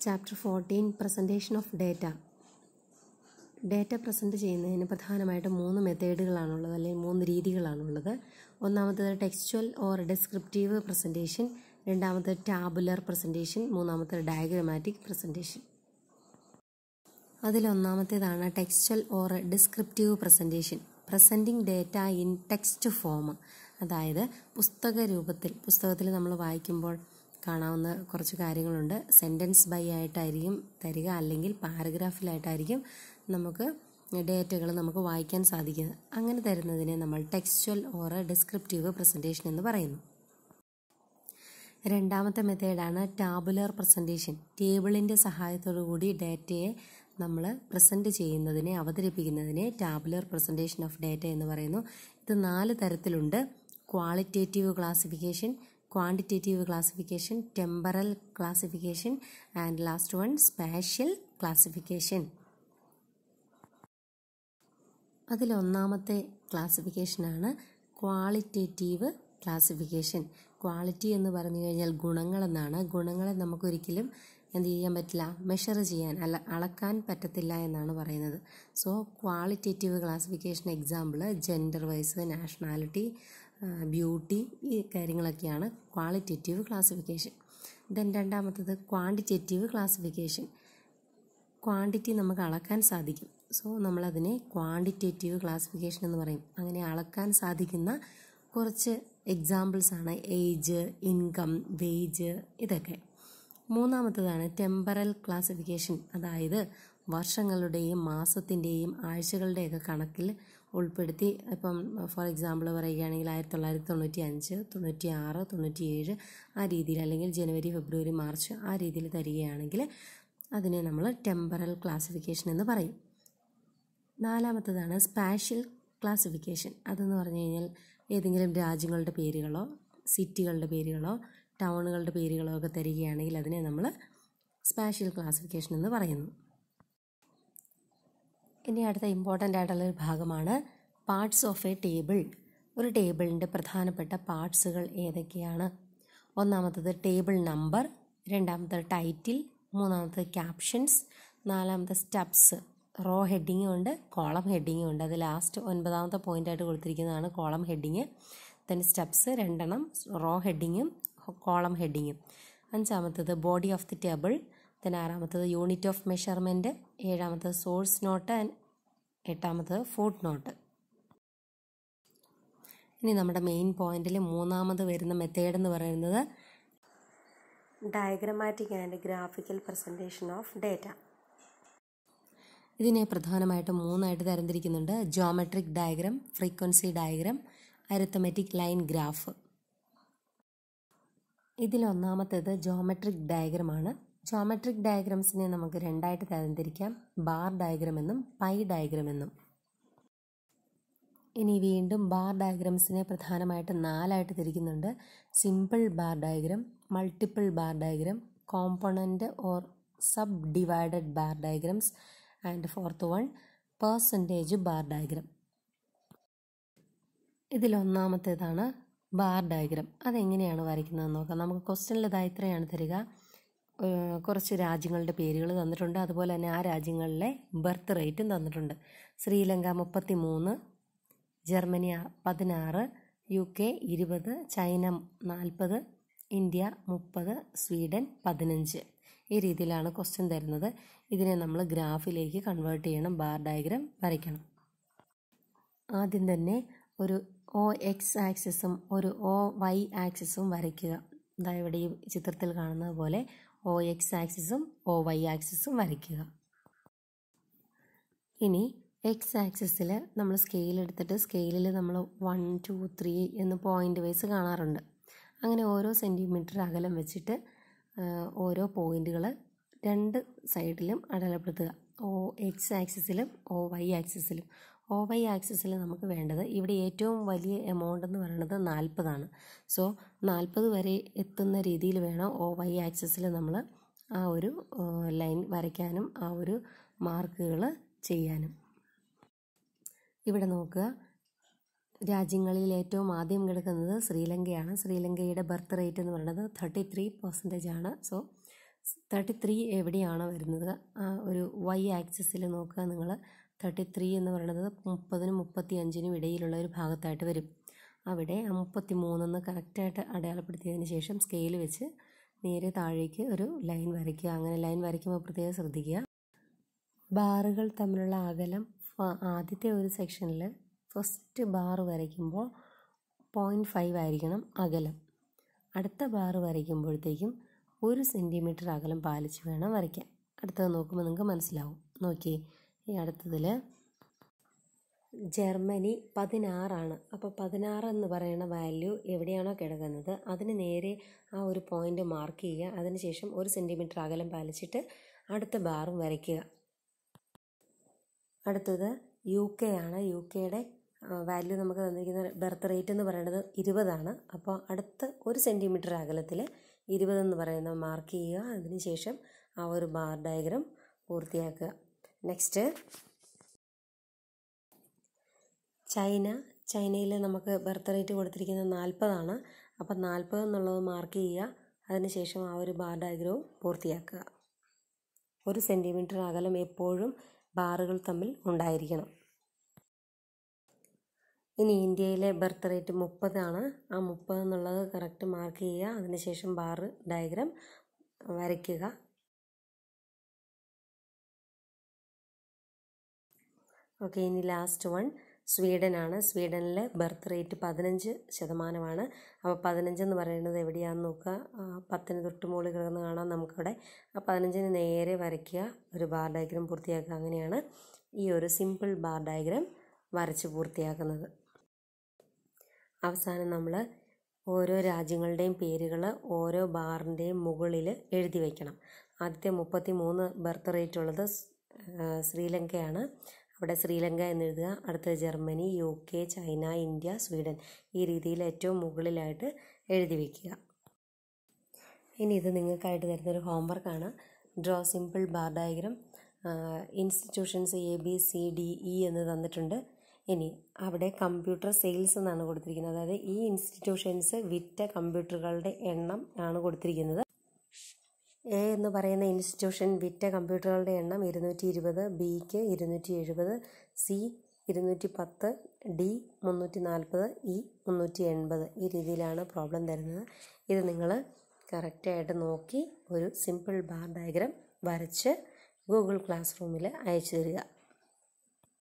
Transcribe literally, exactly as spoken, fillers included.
Chapter fourteen presentation of data. Data present ചെയ്യുന്നതിന് പ്രധാനമായിട്ട് മൂന്ന് മെത്തേഡുകളാണുള്ളത്, അല്ലെങ്കിൽ മൂന്ന് രീതികളാണുള്ളത്. ഒന്നാമത്തേത് ടെക്സ്ച്വൽ ഓർ ഡിസ്ക്രിപ്റ്റീവ് പ്രസൻറ്റേഷൻ, രണ്ടാമത്തേത് ടാബുലർ പ്രസൻറ്റേഷൻ, മൂന്നാമത്തേത് ഡയഗ്രമാറ്റിക് പ്രസൻറ്റേഷൻ. അതിലൊന്നാമത്തേതാണ് textual or descriptive presentation. Presenting data in text form, അതായത് പുസ്തക രൂപത്തിൽ. പുസ്തകത്തിൽ നമ്മൾ വായിക്കുമ്പോൾ കാണാവുന്ന കുറച്ച് കാര്യങ്ങളുണ്ട്. സെൻറ്റൻസ് ബൈ ആയിട്ടായിരിക്കും തരിക, അല്ലെങ്കിൽ പാരഗ്രാഫിലായിട്ടായിരിക്കും നമുക്ക് ഡേറ്റകൾ നമുക്ക് വായിക്കാൻ സാധിക്കുന്നത്. അങ്ങനെ തരുന്നതിനെ നമ്മൾ ടെക്സ്ച്വൽ ഓർ ഡിസ്ക്രിപ്റ്റീവ് പ്രസൻറ്റേഷൻ എന്ന് പറയുന്നു. രണ്ടാമത്തെ മെത്തേഡാണ് ടാബുലർ പ്രസൻറ്റേഷൻ. ടേബിളിൻ്റെ സഹായത്തോടു കൂടി ഡേറ്റയെ നമ്മൾ പ്രസൻറ്റ് ചെയ്യുന്നതിനെ, അവതരിപ്പിക്കുന്നതിനെ ടാബുലർ പ്രസൻറ്റേഷൻ ഓഫ് ഡേറ്റ എന്ന് പറയുന്നു. ഇത് നാല് തരത്തിലുണ്ട്: qualitative classification, quantitative classification, temporal classification and last one spatial classification. അതിലൊന്നാമത്തെ ക്ലാസിഫിക്കേഷനാണ് ക്വാളിറ്റേറ്റീവ് ക്ലാസിഫിക്കേഷൻ. ക്വാളിറ്റി എന്ന് പറഞ്ഞു കഴിഞ്ഞാൽ ഗുണങ്ങളെന്നാണ്. ഗുണങ്ങളെ നമുക്കൊരിക്കലും എന്ത് ചെയ്യാൻ പറ്റില്ല, മെഷർ ചെയ്യാൻ അല്ല അളക്കാൻ പറ്റത്തില്ല എന്നാണ് പറയുന്നത്. So qualitative classification example gender wise, nationality, beauty, ഈ കാര്യങ്ങളൊക്കെയാണ് ക്വാളിറ്റേറ്റീവ് ക്ലാസിഫിക്കേഷൻ. ദെൻ രണ്ടാമത്തത് ക്വാണ്ടിറ്റേറ്റീവ് ക്ലാസിഫിക്കേഷൻ. ക്വാണ്ടിറ്റി നമുക്ക് അളക്കാൻ സാധിക്കും. സോ നമ്മളതിനെ ക്വാണ്ടിറ്റേറ്റീവ് ക്ലാസിഫിക്കേഷൻ എന്ന് പറയും. അങ്ങനെ അളക്കാൻ സാധിക്കുന്ന കുറച്ച് എക്സാമ്പിൾസാണ് ഏജ്, ഇൻകം, വേജ്, ഇതൊക്കെ. മൂന്നാമത്തതാണ് ടെമ്പറൽ ക്ലാസിഫിക്കേഷൻ, അതായത് വർഷങ്ങളുടെയും മാസത്തിൻ്റെയും ആഴ്ചകളുടെയൊക്കെ കണക്കിൽ ഉൾപ്പെടുത്തി. ഇപ്പം ഫോർ എക്സാമ്പിൾ പറയുകയാണെങ്കിൽ ആയിരത്തി തൊള്ളായിരത്തി തൊണ്ണൂറ്റി അഞ്ച് തൊണ്ണൂറ്റി ആറ് തൊണ്ണൂറ്റി ഏഴ് ആ രീതിയിൽ, അല്ലെങ്കിൽ ജനുവരി ഫെബ്രുവരി മാർച്ച് ആ രീതിയിൽ തരികയാണെങ്കിൽ അതിനെ നമ്മൾ ടെമ്പറൽ ക്ലാസിഫിക്കേഷൻ എന്ന് പറയും. നാലാമത്തതാണ് സ്പാഷ്യൽ ക്ലാസിഫിക്കേഷൻ. അതെന്ന് പറഞ്ഞു കഴിഞ്ഞാൽ ഏതെങ്കിലും രാജ്യങ്ങളുടെ പേരുകളോ സിറ്റികളുടെ പേരുകളോ ടൗണുകളുടെ പേരുകളോ ഒക്കെ തരികയാണെങ്കിൽ അതിനെ നമ്മൾ സ്പാഷ്യൽ ക്ലാസിഫിക്കേഷൻ എന്ന് പറയുന്നു. ഇനി അടുത്ത ഇമ്പോർട്ടൻ്റ് ആയിട്ടുള്ളൊരു ഭാഗമാണ് പാർട്സ് ഓഫ് എ ടേബിൾ. ഒരു ടേബിളിൻ്റെ പ്രധാനപ്പെട്ട പാർട്സുകൾ ഏതൊക്കെയാണ്? ഒന്നാമത്തത് ടേബിൾ നമ്പർ, രണ്ടാമത്തെ ടൈറ്റിൽ, മൂന്നാമത്തെ ക്യാപ്ഷൻസ്, നാലാമത്തെ സ്റ്റെപ്സ്. റോ ഹെഡിങ്ങും ഉണ്ട്, കോളം ഹെഡിങ്ങും ഉണ്ട്. അത് ലാസ്റ്റ് ഒൻപതാമത്തെ പോയിൻ്റായിട്ട് കൊടുത്തിരിക്കുന്നതാണ് കോളം ഹെഡിങ്. ദെൻ സ്റ്റെപ്സ് രണ്ടെണ്ണം, റോ ഹെഡിങ്ങും കോളം ഹെഡിങ്ങും. അഞ്ചാമത്തത് body of the table. Then ആറാമത്തത് യൂണിറ്റ് ഓഫ് മെഷർമെൻറ്റ്, ഏഴാമത്തത് സോഴ്സ് നോട്ട് ആൻഡ് എട്ടാമത്തത് ഫുട് നോട്ട്. ഇനി നമ്മുടെ മെയിൻ പോയിന്റിൽ മൂന്നാമത് വരുന്ന മെത്തേഡ് എന്ന് പറയുന്നത് diagrammatic and graphical presentation of data. ഇതിനെ പ്രധാനമായിട്ടും മൂന്നായിട്ട് തരംതിരിക്കുന്നുണ്ട്: geometric diagram, frequency diagram, arithmetic line graph. ഇതിലൊന്നാമത്തേത് ജിയോമെട്രിക് ഡയഗ്രമാണ്. ജിയോമെട്രിക് ഡയഗ്രംസിനെ നമുക്ക് രണ്ടായിട്ട് തരംതിരിക്കാം: ബാർ ഡയഗ്രം എന്നും പൈ ഡയഗ്രം എന്നും. ഇനി വീണ്ടും ബാർ ഡയഗ്രംസിനെ പ്രധാനമായിട്ട് നാലായിട്ട് തിരിക്കുന്നുണ്ട്: simple bar diagram, multiple bar diagram, component or sub divided bar diagrams and fourth one percentage bar diagram. ഇതിലൊന്നാമത്തേതാണ് ബാർ ഡയഗ്രം. അതെങ്ങനെയാണ് വരയ്ക്കുന്നതെന്ന് നോക്കാം. നമുക്ക് ക്വസ്റ്റ്യനിൽ ഇതാ ഇത്രയാണ് തരിക: കുറച്ച് രാജ്യങ്ങളുടെ പേരുകൾ തന്നിട്ടുണ്ട്, അതുപോലെ തന്നെ ആ രാജ്യങ്ങളിലെ ബർത്ത് റേറ്റും തന്നിട്ടുണ്ട്. ശ്രീലങ്ക മുപ്പത്തി മൂന്ന്, ജർമ്മനി പതിനാറ്, യു കെ ഇരുപത്, ചൈന നാൽപ്പത്, ഇന്ത്യ മുപ്പത്, സ്വീഡൻ പതിനഞ്ച്. ഈ രീതിയിലാണ് ക്വസ്റ്റ്യൻ തരുന്നത്. ഇതിനെ നമ്മൾ ഗ്രാഫിലേക്ക് കൺവേർട്ട് ചെയ്യണം, ബാർ ഡയഗ്രം വരയ്ക്കണം. ആദ്യം തന്നെ ഒരു ഒ എക്സ് ആക്സിസും ഒരു ഒ വൈ ആക്സിസും വരയ്ക്കുക. അതായത് ഇവിടെ ഈ ചിത്രത്തിൽ കാണുന്നത് പോലെ ഒ എക്സ് ആക്സിസും ഒ വൈ ആക്സിസും വരയ്ക്കുക. ഇനി എക്സ് ആക്സിസിൽ നമ്മൾ സ്കെയിൽ എടുത്തിട്ട് സ്കെയിലിൽ നമ്മൾ വൺ ടു ത്രീ എന്ന് പോയിൻ്റ് വൈസ് കാണാറുണ്ട്. അങ്ങനെ ഓരോ സെൻറ്റിമീറ്റർ അകലം വെച്ചിട്ട് ഓരോ പോയിൻ്റുകൾ രണ്ട് സൈഡിലും അടയാളപ്പെടുത്തുക: ഒ എക്സ് ആക്സിസിലും ഒ വൈ ആക്സിസിലും. ഒ വൈ ആക്സിസിൽ നമുക്ക് വേണ്ടത്, ഇവിടെ ഏറ്റവും വലിയ എമൗണ്ട് എന്ന് പറയുന്നത് നാൽപ്പതാണ്. സോ നാൽപ്പത് വരെ എത്തുന്ന രീതിയിൽ വേണം ഒ വൈ ആക്സിസിൽ നമ്മൾ ആ ഒരു ലൈൻ വരയ്ക്കാനും ആ ഒരു മാർക്കുകൾ ചെയ്യാനും. ഇവിടെ നോക്കുക, രാജ്യങ്ങളിൽ ഏറ്റവും ആദ്യം കിടക്കുന്നത് ശ്രീലങ്കയാണ്. ശ്രീലങ്കയുടെ ബർത്ത് റേറ്റ് എന്ന് പറയുന്നത് തേർട്ടി ത്രീ പെർസെൻറ്റേജ് ആണ്. സോ തേർട്ടി ത്രീ എവിടെയാണോ വരുന്നത് ആ ഒരു വൈ ആക്സിസിൽ നോക്കുക നിങ്ങൾ. തേർട്ടി ത്രീ എന്ന് പറയുന്നത് മുപ്പതിനും മുപ്പത്തി അഞ്ചിനും ഇടയിലുള്ള ഒരു ഭാഗത്തായിട്ട് വരും. അവിടെ ആ മുപ്പത്തി മൂന്നെന്ന് കറക്റ്റായിട്ട് അടയാളപ്പെടുത്തിയതിന് ശേഷം സ്കെയിൽ വെച്ച് നേരെ താഴേക്ക് ഒരു ലൈൻ വരയ്ക്കുക. അങ്ങനെ ലൈൻ വരയ്ക്കുമ്പോൾ പ്രത്യേകം ശ്രദ്ധിക്കുക, ബാറുകൾ തമ്മിലുള്ള അകലം ആദ്യത്തെ ഒരു സെക്ഷനിൽ ഫസ്റ്റ് ബാർ വരയ്ക്കുമ്പോൾ പോയിൻറ്റ് ഫൈവ് ആയിരിക്കണം അകലം. അടുത്ത ബാർ വരയ്ക്കുമ്പോഴത്തേക്കും ഒരു സെൻറ്റിമീറ്റർ അകലം പാലിച്ച് വേണം വരയ്ക്കാൻ. അടുത്തത് നോക്കുമ്പോൾ നിങ്ങൾക്ക് മനസ്സിലാവും. നോക്കി, ഈ അടുത്തതിൽ ജർമ്മനി പതിനാറാണ്. അപ്പോൾ പതിനാറ് എന്ന് പറയുന്ന വാല്യൂ എവിടെയാണോ കിടക്കുന്നത് അതിന് നേരെ ആ ഒരു പോയിൻ്റ് മാർക്ക് ചെയ്യുക. അതിനുശേഷം ഒരു സെൻറ്റിമീറ്റർ അകലം പാലിച്ചിട്ട് അടുത്ത ബാറും വരയ്ക്കുക. അടുത്തത് യു കെ ആണ്. യു കെയുടെ വാല്യൂ നമുക്ക് തന്നിരിക്കുന്ന ബർത്ത് റേറ്റ് എന്ന് പറയുന്നത് ഇരുപതാണ്. അപ്പോൾ അടുത്ത ഒരു സെൻറ്റിമീറ്റർ അകലത്തിൽ ഇരുപതെന്ന് പറയുന്ന മാർക്ക് ചെയ്യുക. അതിനുശേഷം ആ ഒരു ബാർ ഡയഗ്രം പൂർത്തിയാക്കുക. Next China. ചൈനയിൽ നമുക്ക് ബർത്ത് റേറ്റ് കൊടുത്തിരിക്കുന്നത് നാൽപ്പതാണ്. അപ്പം നാൽപ്പത് എന്നുള്ളത് മാർക്ക് ചെയ്യുക. അതിനുശേഷം ആ ഒരു ബാർ ഡയഗ്രവും പൂർത്തിയാക്കുക. ഒരു സെൻറ്റിമീറ്റർ അകലം എപ്പോഴും ബാറുകൾ തമ്മിൽ ഉണ്ടായിരിക്കണം. ഇനി ഇന്ത്യയിലെ ബർത്ത് റേറ്റ് മുപ്പതാണ്. ആ മുപ്പത് എന്നുള്ളത് കറക്റ്റ് മാർക്ക് ചെയ്യുക. അതിനുശേഷം ബാർ ഡയഗ്രാം വരയ്ക്കുക. ഓക്കെ, ഇനി ലാസ്റ്റ് വൺ സ്വീഡനാണ്. സ്വീഡനിലെ ബർത്ത് റേറ്റ് പതിനഞ്ച് ശതമാനമാണ്. അപ്പോൾ പതിനഞ്ച് എന്ന് പറയുന്നത് എവിടെയാണെന്ന് നോക്കുക. പത്തിന് തൊട്ട് മുകളിൽ കിടന്ന് കാണാം നമുക്കവിടെ. ആ പതിനഞ്ചിന് നേരെ വരയ്ക്കുക, ഒരു ബാർ ഡയഗ്രാം പൂർത്തിയാക്കുക. അങ്ങനെയാണ് ഈ ഒരു സിമ്പിൾ ബാർ ഡയഗ്രാം വരച്ച് പൂർത്തിയാക്കുന്നത്. അവസാനം നമ്മൾ ഓരോ രാജ്യങ്ങളുടെയും പേരുകൾ ഓരോ ബാറിൻ്റെയും മുകളിൽ എഴുതി വയ്ക്കണം. ആദ്യത്തെ മുപ്പത്തി മൂന്ന് ബർത്ത് റേറ്റ് ഉള്ളത് ശ്രീലങ്കയാണ്. അവിടെ ശ്രീലങ്ക എന്നെഴുതുക. അടുത്തത് Germany, U K, China, India, Sweden. ഈ രീതിയിൽ ഏറ്റവും മുകളിലായിട്ട് എഴുതി വയ്ക്കുക. ഇനി ഇത് നിങ്ങൾക്കായിട്ട് തരുന്നൊരു ഹോംവർക്കാണ്. Draw simple bar diagram. Institutions A B C D E എന്ന് തന്നിട്ടുണ്ട്. ഇനി അവിടെ കമ്പ്യൂട്ടർ സെയിൽസ് എന്നാണ് കൊടുത്തിരിക്കുന്നത്. അതായത് ഈ ഇൻസ്റ്റിറ്റ്യൂഷൻസ് വിറ്റ കമ്പ്യൂട്ടറുകളുടെ എണ്ണം ആണ് കൊടുത്തിരിക്കുന്നത്. എ എന്ന് പറയുന്ന ഇൻസ്റ്റിറ്റ്യൂഷൻ വിറ്റ കമ്പ്യൂട്ടറുകളുടെ എണ്ണം ഇരുന്നൂറ്റി ഇരുപത്, ബിക്ക് ഇരുന്നൂറ്റി എഴുപത്, സി ഇരുന്നൂറ്റി പത്ത്, ഡി മുന്നൂറ്റി നാൽപ്പത്, ഇ മുന്നൂറ്റി എൺപത്. ഈ രീതിയിലാണ് പ്രോബ്ലം തരുന്നത്. ഇത് നിങ്ങൾ കറക്റ്റായിട്ട് നോക്കി ഒരു സിമ്പിൾ ബാർ ഡയഗ്രാം വരച്ച് ഗൂഗിൾ ക്ലാസ് റൂമിൽ അയച്ചു തരിക.